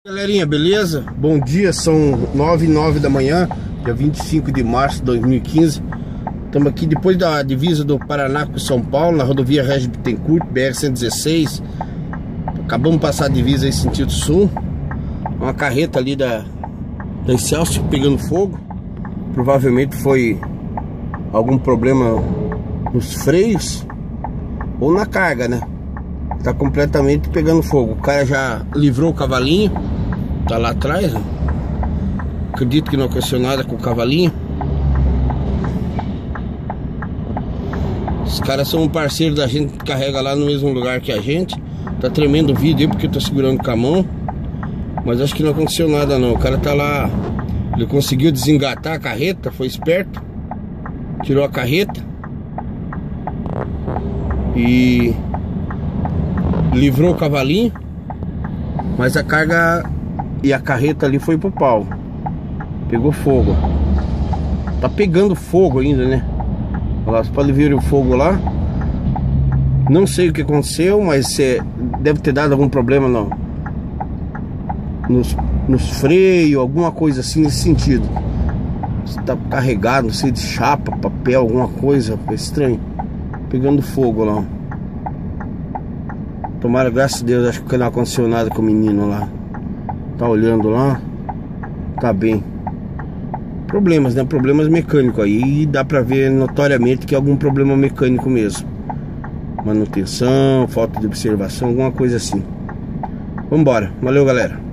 Galerinha, beleza? Bom dia, são 9h09 da manhã, dia 25 de março de 2015. Estamos aqui depois da divisa do Paraná com São Paulo, na rodovia Regis Bittencourt, BR-116. Acabamos de passar a divisa aí sentido sul. Uma carreta ali da Excelsior pegando fogo. Provavelmente foi algum problema nos freios ou na carga, né? Tá completamente pegando fogo. O cara já livrou o cavalinho, tá lá atrás, né? Acredito que não aconteceu nada com o cavalinho. Os caras são um parceiro da gente que carrega lá no mesmo lugar que a gente. Tá tremendo o vídeo aí porque eu tô segurando com a mão. Mas acho que não aconteceu nada não. O cara tá lá. Ele conseguiu desengatar a carreta, foi esperto. Tirou a carreta e livrou o cavalinho. Mas a carga e a carreta ali foi pro pau. Pegou fogo. Tá pegando fogo ainda, né? Olha lá, você pode ver o fogo lá. Não sei o que aconteceu, mas deve ter dado algum problema nos freios, alguma coisa assim nesse sentido. Está carregado, não sei, de chapa, papel, alguma coisa. Foi estranho. Pegando fogo lá. Tomara, graças a Deus, acho que não aconteceu nada com o menino lá. Tá olhando lá. Tá bem. Problemas, né? Problemas mecânicos aí. E dá pra ver notoriamente que é algum problema mecânico mesmo. Manutenção, falta de observação, alguma coisa assim. Vambora. Valeu, galera.